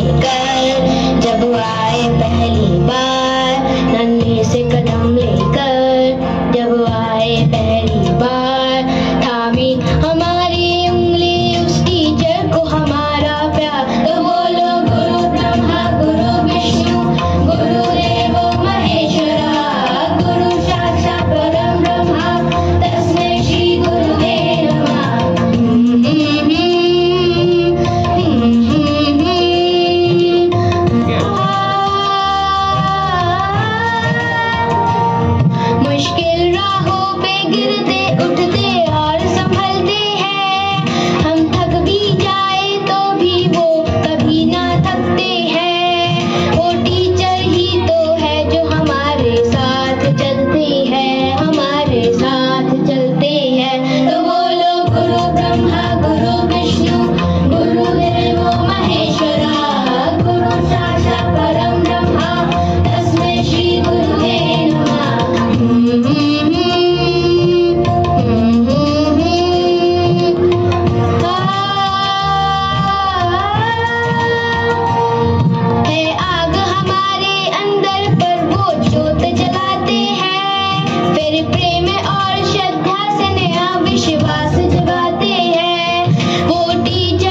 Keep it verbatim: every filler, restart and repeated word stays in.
लेकर, जब आए पहली बार नन्हे से कदम लेकर, जब आए पहली बार थामी हमारी उंगली उस टीचर को हमारा प्यार। तो बोलो गुरु ब्रह्मा गुरु विष्णु गुरुदेव महेश्वरा, गुरु साक्षात् परम ब्रह्मा तस्मै श्री गुरुवे नमः। मुश्किल राहों पे गिरते उठते और संभलते हैं, हम थक भी जाए तो भी वो कभी ना थकते हैं। वो टीचर ही तो है जो हमारे साथ चलते हैं, हमारे साथ चलते हैं। तो बोलो गुरु ब्रह्मा गुरु विष्णु गुरुदेव महेश्वरा, गुरु साक्षात् परम ब्रह्मा तस्मै श्री गुरुवे नमः। है आग हमारे अंदर पर वो ज्योत जलाते हैं, फिर प्रेम और श्रद्धा से नया विश्वास जगाते हैं। वो टीचर